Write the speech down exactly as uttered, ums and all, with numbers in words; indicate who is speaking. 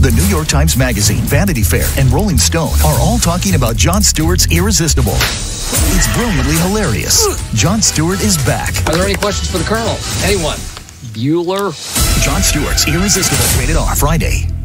Speaker 1: The New York Times Magazine, Vanity Fair, and Rolling Stone are all talking about Jon Stewart's Irresistible. It's brilliantly hilarious. Jon Stewart is back.
Speaker 2: Are there any questions for the Colonel? Anyone? Bueller?
Speaker 1: Jon Stewart's Irresistible, rated R, Friday.